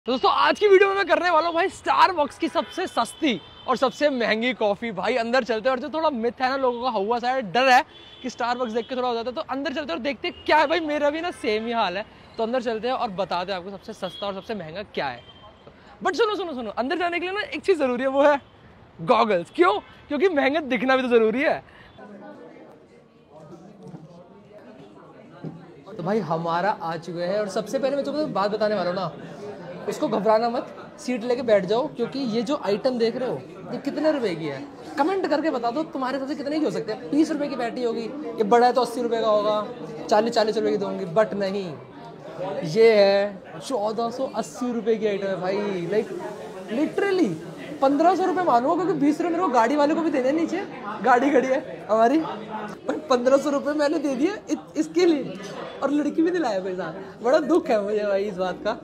तो दोस्तों आज की वीडियो में मैं करने वाला हूँ भाई स्टारबक्स की सबसे सस्ती और सबसे महंगी कॉफी। भाई अंदर चलते हैं और जो थोड़ा मिथ है ना, लोगों का हुआ सा डर है कि स्टारबक्स देख के थोड़ा हो जाता है, तो अंदर चलते हैं और देखते हैं क्या है। भाई मेरा भी ना सेम ही हाल है, तो अंदर चलते हैं और बताते हैं आपको सबसे सस्ता और सबसे महंगा क्या है। बट सुनो सुनो सुनो, अंदर जाने के लिए ना एक चीज जरूरी है, वो है गॉगल्स। क्यों? क्योंकि महंगा दिखना भी तो जरूरी है। तो भाई हमारा आ चुका है और सबसे पहले मैं तुम्हें बात बताने वाला हूँ ना, इसको घबराना मत, सीट लेके बैठ जाओ, क्योंकि ये जो आइटम देख रहे हो ये कितने रुपए की है, कमेंट करके बता दो तुम्हारे हिसाब से कितने की हो सकते हैं। 20 रुपए की बैठी होगी, ये बड़ा है तो 80 रुपए का होगा, 40 रुपए की दूंगी, बट नहीं, ये है 1480 रुपए की आइटम है भाई। लाइक लिटरली 1500 रुपये मानो, क्योंकि 20 रुपये मेरे को गाड़ी वाले को भी देने, नीचे गाड़ी खड़ी है हमारी, पर 1500 रुपये मैंने दे दिए इसके लिए, और लड़की भी दिलाया मेरे साथ। बड़ा दुख है मुझे भाई इस बात का।